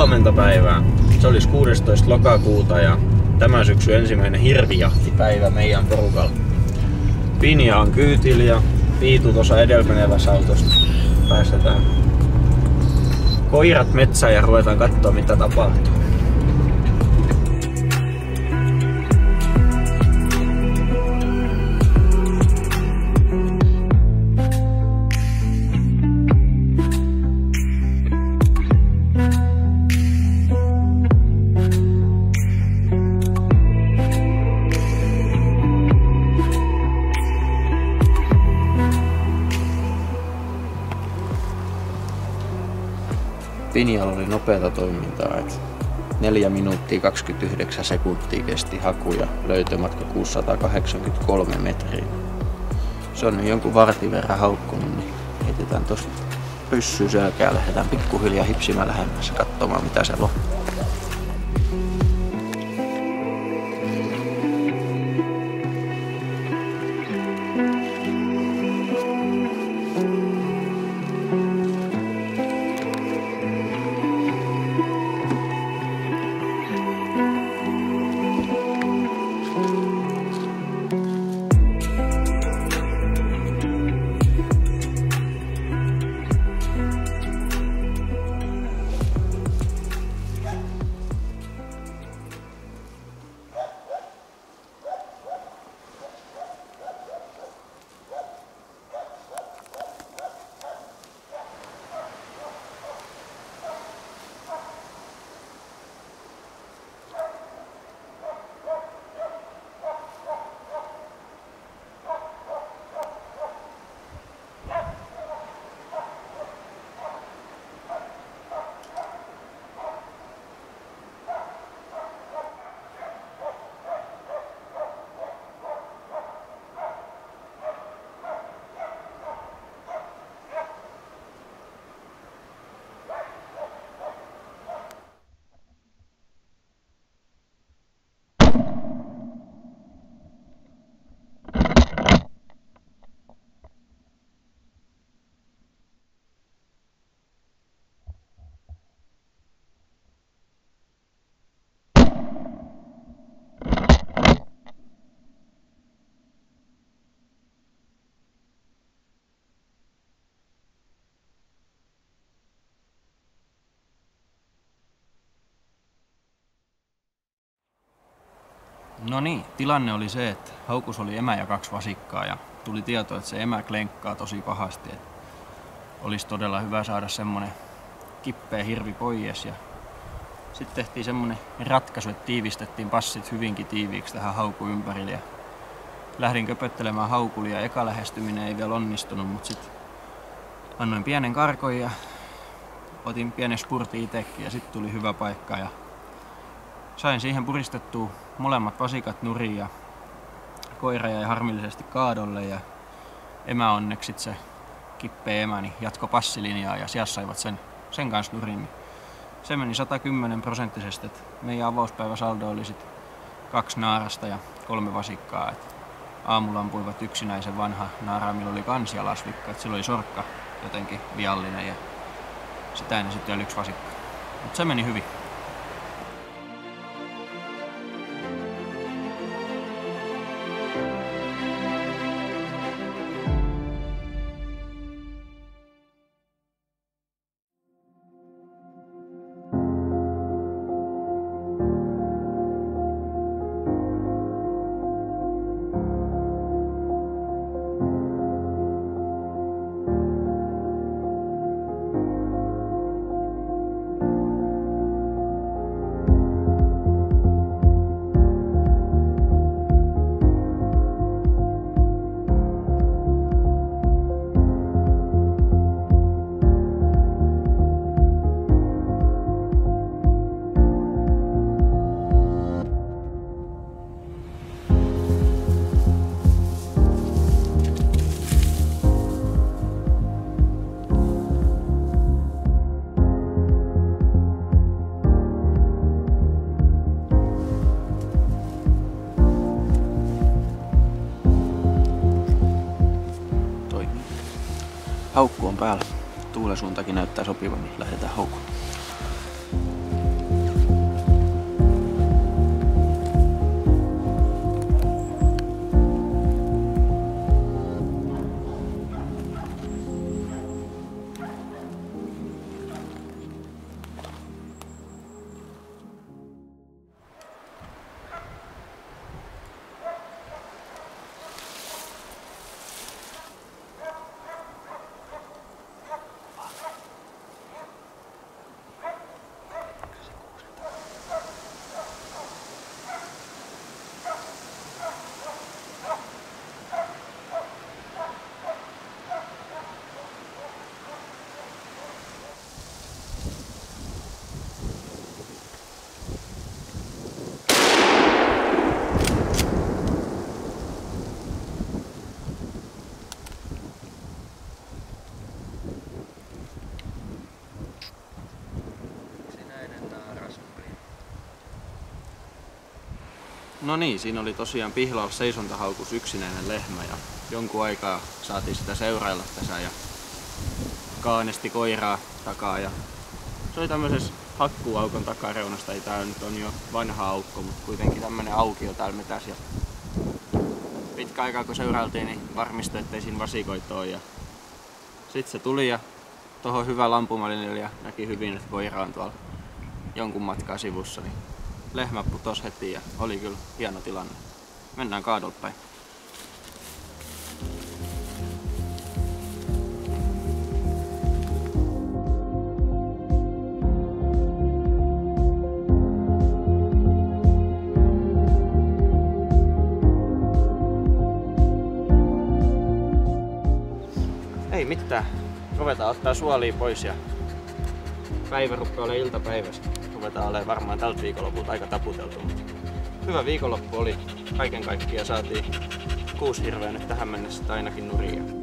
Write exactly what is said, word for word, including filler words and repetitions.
Huomenta päivää. Se olisi kuudestoista lokakuuta ja tämä syksy ensimmäinen hirvijahtipäivä meidän porukalla. Pinja on kyytillä ja Viitu tuossa edelmenevässä autosta. Päästetään koirat metsään ja ruvetaan katsoa mitä tapahtuu. Pinjalla oli nopeata toimintaa, että neljä minuuttia kaksikymmentäyhdeksän sekuntia kesti haku ja löytömatka kuusisataakahdeksankymmentäkolme metriä. Se on nyt jonkun vartin verran haukkunut, niin heitetään tosta pyssyä selkää ja lähdetään pikkuhiljaa hipsimään lähemmässä katsomaan mitä siellä on. No niin, tilanne oli se, että haukus oli emä ja kaksi vasikkaa ja tuli tieto, että se emä klenkkaa tosi pahasti. Että olisi todella hyvä saada semmonen kippeä hirvi pois. Ja sitten tehtiin semmonen ratkaisu, että tiivistettiin passit hyvinkin tiiviiksi tähän haukun ympärille. Ja lähdin köpöttelemään haukulia ja eka lähestyminen ei vielä onnistunut, mutta sitten annoin pienen karkon ja otin pienen spurtin itsekin ja sitten tuli hyvä paikka. Ja sain siihen puristettua molemmat vasikat nurin ja koira jäi harmillisesti kaadolle ja emä onneksi se kippeä emä niin jatko passilinjaa ja sieltä saivat sen, sen kanssa nurin. Se meni sata kymmenen prosenttisesti, että meidän avauspäiväsaldo oli sit kaksi naarasta ja kolme vasikkaa. Et aamulla ampuivat yksinäisen vanha naara, millä oli kansialasvikka, että sillä oli sorkka jotenkin viallinen ja sitä ennen sitten oli yksi vasikka. Mutta se meni hyvin. Haukku on päällä. Tuulen suuntakin näyttää sopivan, niin lähdetään haukkuun. No niin, siinä oli tosiaan pihlaus seisontahaukus yksinäinen lehmä ja jonkun aikaa saatiin sitä seurailla tässä ja kaanesti koiraa takaa ja se oli tämmöisessä hakkuuaukon takareunasta. Ei tää nyt on jo vanha aukko, mutta kuitenkin tämmönen aukio täällä metäs ja pitkä aikaa kun seurailtiin, niin varmistui, ettei siinä vasikoita ole ja sit se tuli ja tohon hyvä lampumalinjalla ja näki hyvin, että koira on tuolla jonkun matkaa sivussa, niin lehmä putosi heti ja oli kyllä hieno tilanne. Mennään kaadolta päin. Ei mitään. Ruvetaan ottaa suolia pois ja päivä rupeaa olemaan iltapäivästä. Ruvetaan olemaan varmaan tältä viikonlopulta aika taputeltu. Hyvä viikonloppu oli kaiken kaikkiaan. Saatiin kuusi hirveä nyt tähän mennessä ainakin nurin.